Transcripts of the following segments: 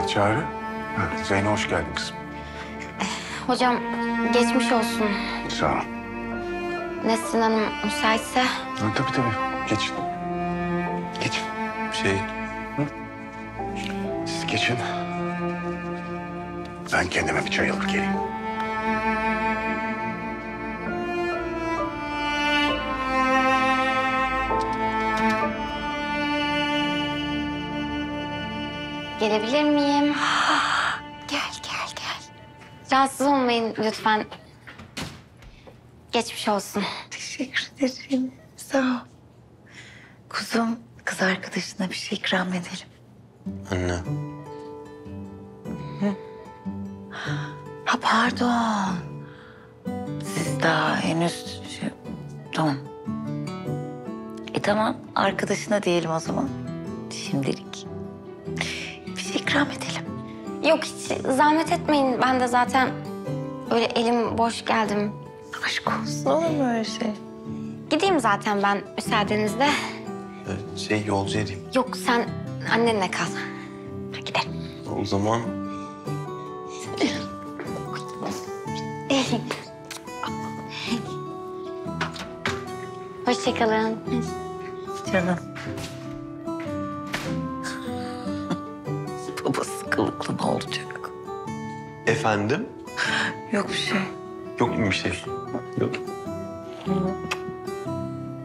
Çağrı. Ha, Zeyno hoş geldin kızım. Hocam geçmiş olsun. Sağ ol. Nesrin Hanım müsaitse. Ha, tabii. Geçin. Geçin. Siz geçin. Ben kendime bir çay alır geleyim. Gelebilir miyim? Gel. Rahatsız olmayın lütfen. Geçmiş olsun. Teşekkür ederim. Sağ ol. Kuzum, kız arkadaşına bir şey ikram edelim. Anne. Ha pardon. Siz daha henüz... Tamam. Tamam, arkadaşına diyelim o zaman. Şimdilik. Bir şey ikram edelim. Yok hiç zahmet etmeyin. Ben de zaten öyle elim boş geldim. Aşk olsun, olur mu öyle şey? Gideyim zaten ben müsaadenizle. Yolcu edeyim. Yok sen annenle kal. Gidelim. O zaman Hoşçakalın. Canım. Babası kılıklı ne olacak? efendim? Yok bir şey. Yok mu bir şey? Yok.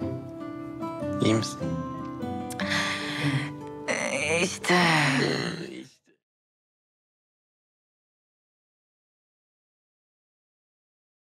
İyi misin? İşte